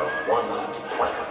of one planet.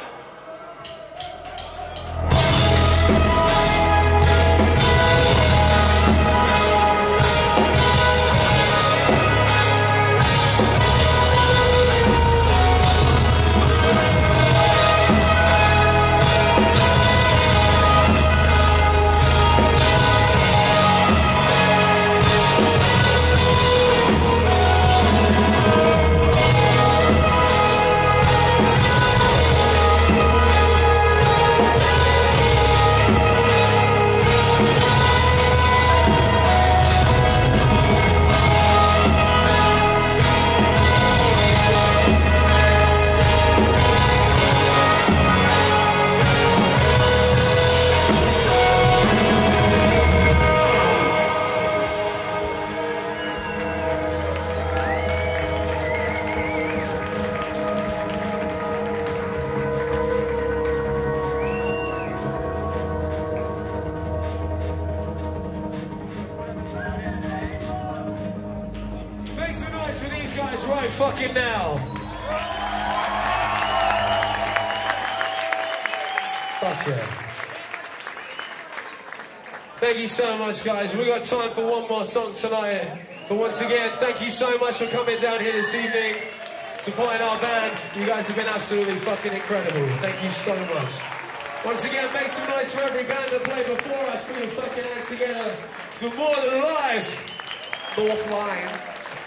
For these guys right fucking now. Fuck yeah. Thank you so much, guys. We got time for one more song tonight. But once again, thank you so much for coming down here this evening, supporting our band. You guys have been absolutely fucking incredible. Thank you so much. Once again, make some noise for every band that played before us. Put your fucking hands together for More Than Life. North Line.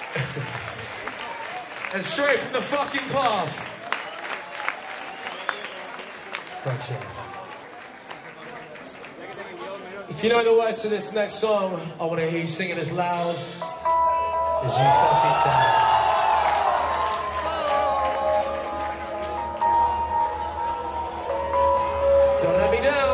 And straight from the fucking path. Gotcha. If you know the words to this next song, I want to hear you singing as loud as you fucking can. Don't let me down.